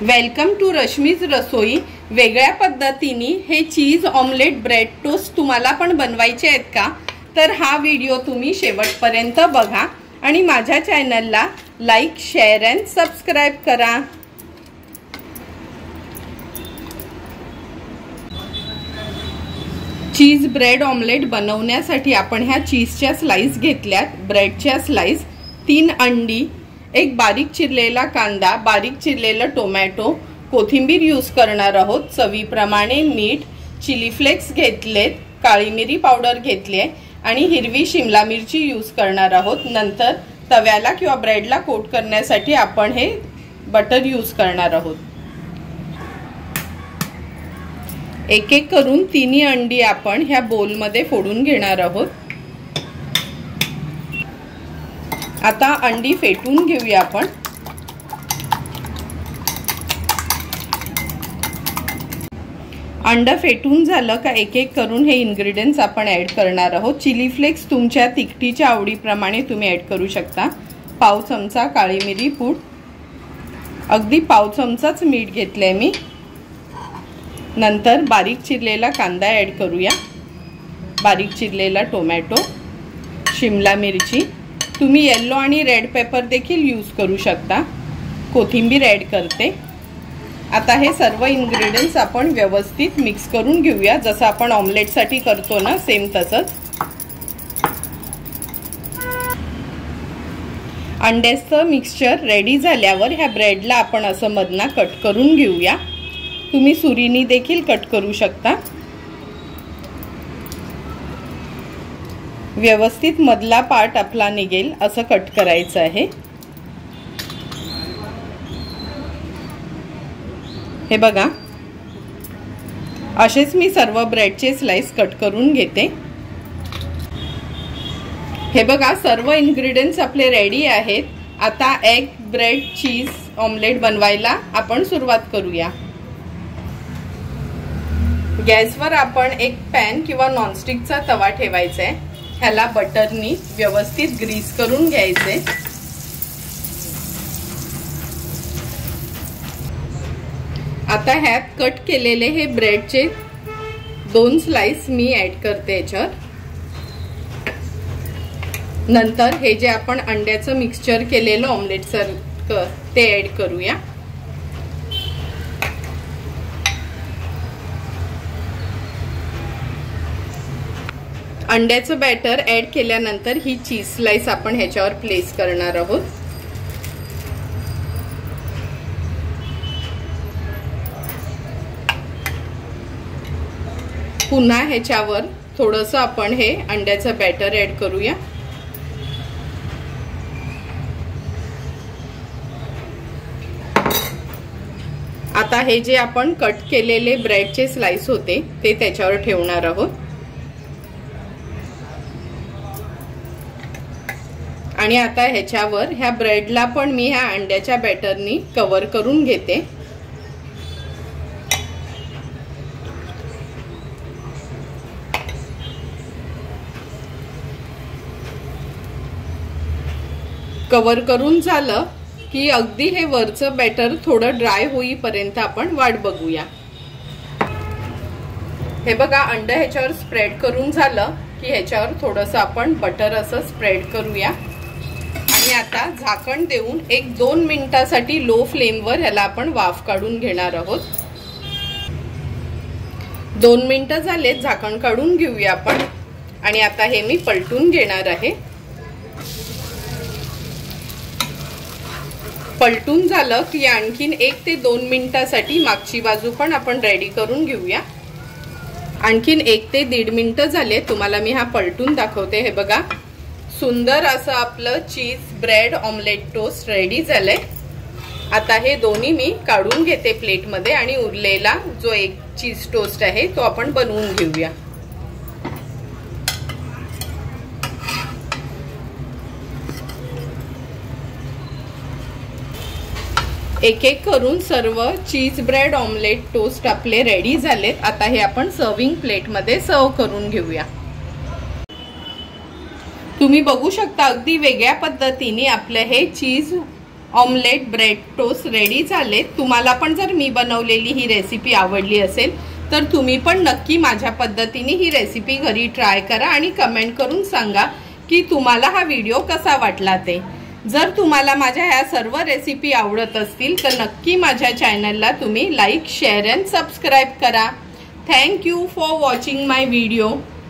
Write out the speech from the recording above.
Welcome to Rashmi's रसोई। वेगळ्या पद्धतीने हे चीज ऑमलेट ब्रेड टोस्ट तुम्हाला पण बनवायचे आहेत का? तर हा व्हिडिओ तुम्ही शेवटपर्यंत बघा आणि माझ्या चॅनलला लाईक, शेअर अँड सबस्क्राइब करा। चीज ब्रेड ऑमलेट बनवण्यासाठी आपण ह्या चीजच्या स्लाइस घेतल्यात, ब्रेडच्या स्लाइस, 3 अंडी, एक बारीक चिरलेला कांदा, बारीक चिरलेला टोमॅटो, कोथिंबीर यूज करणार आहोत, चवीप्रमाणे मीठ, चिली फ्लेक्स घेतलेत, काळी मिरी पावडर घेतली आहे आणि हिरवी शिमला मिरची यूज करणार आहोत। नंतर तव्याला किंवा ब्रेडला कोट करण्यासाठी आपण हे बटर यूज करणार आहोत। एक एक करून 3 अंडी आपण ह्या बोल मध्ये फोडून घेणार आहोत। आता अंडी फेटून घेऊया आपण। अंड फेटून झालं का एक एक करून हे इन्ग्रेडियंट्स आपण ऍड करणार आहोत। चिली फ्लेक्स तुमच्या तिखटीच्या आवडीप्रमाणे तुम्ही ऍड करू शकता। पाव चमचा काळी मिरी पूड, अगदी पाव चमचाच मीठ घेतलंय मी। नंतर बारीक चिरलेला कांदा ऍड करूया, बारीक चिरलेला टोमॅटो, शिमला मिरची, तुम्ही येलो आणि रेड पेपर देखील यूज करू शकता, कोथिंबीर ऍड करते। आता हे सर्व इन्ग्रेडियंट्स आपण व्यवस्थित मिक्स करून घेऊया, जसं आपण ऑमलेटसाठी करतो ना, सेम तसंच। अंड्याचं मिक्सचर रेडी झाल्यावर ह्या ब्रेडला आपण असं मधना कट करून घेऊया। तुम्ही सुरीनी देखील कट करू शकता। व्यवस्थित मधला पार्ट आपला निघेल असं कट करायचं आहे। हे बघा, असेच मी सर्व ब्रेडचे स्लाइस कट करून घेते। हे बघा, सर्व इन्ग्रेडियंट्स आपले रेडी आहेत। आता एग ब्रेड चीज ऑमलेट बनवायला आपण सुरुवात करूया। गॅसवर आपण एक पॅन किंवा नॉनस्टिकचा तवा ठेवायचा आहे। ह्याला बटरनी व्यवस्थित ग्रीस करून घ्यायचे। आता ह्यात कट केलेले हे ब्रेडचे 2 स्लाइस मी ऍड करते याच्यावर। नंतर हे जे आपण अंड्याचं मिक्सचर केलेलं ऑमलेट सारखं ते ऍड करूया। अंड्याचं बॅटर ऍड केल्यानंतर ही चीज स्लाइस आपण ह्याच्यावर प्लेस करणार आहोत। पुन्हा ह्याच्यावर थोडंसं आपण हे अंड्याचं बॅटर ऍड करूया। आता हे जे आपण कट केलेले ब्रेडचे स्लाइस होते ते त्याच्यावर ठेवणार आहोत आणि आता ह्याच्यावर ह्या ब्रेडला पण मी ह्या अंड्याच्या बॅटरनी कव्हर करून घेते। कव्हर करून झालं की अगदी हे वरचं बॅटर थोडं ड्राय होईपर्यंत आपण वाट बघूया। हे बघा, अंड ह्याच्यावर स्प्रेड करून झालं की ह्याच्यावर थोडंसं आपण बटर असं स्प्रेड करूया आणि आता झाकण देऊन 1-2 मिनिटासाठी लो फ्लेमवर ह्याला आपण वाफ काढून घेणार आहोत। 2 मिनिटं झालेत, झाकण काढून घेऊया आपण आणि आता हे मी पलटून घेणार आहे। पलटून झालं की आणखीन 1 ते 2 मिनिटासाठी मागची बाजू पण आपण रेडी करून घेऊया। आणखीन 1 ते 1.5 मिनिटं झाले, तुम्हाला मी हा पलटून दाखवते। हे बघा, सुंदर असं आपलं चीज ब्रेड ऑमलेट टोस्ट रेडी झालंय। आता हे दोन्ही मी काढून घेते प्लेटमध्ये आणि उरलेला जो एक चीज टोस्ट आहे तो आपण बनवून घेऊया। एक एक करून सर्व चीज ब्रेड ऑमलेट टोस्ट आपले रेडी झालेत। आता हे आपण सर्विंग प्लेटमध्ये सर्व करून घेऊया। तुम्ही बघू शकता, अगदी वेगळ्या पद्धतीने आपले हे चीज ऑमलेट ब्रेड टोस्ट रेडी झाले। तुम्हाला पण जर मी बनवलेली ही रेसिपी आवडली असेल तर तुम्ही पण नक्की माझ्या पद्धतीने ही रेसिपी घरी ट्राय करा आणि कमेंट करून सांगा की तुम्हाला हा व्हिडिओ कसा वाटला ते। जर तुम्हाला माझ्या ह्या सर्व रेसिपी आवडत असतील तर नक्की माझ्या चॅनलला तुम्ही लाईक शेअर अँड सबस्क्राईब करा। Thank you for watching my video.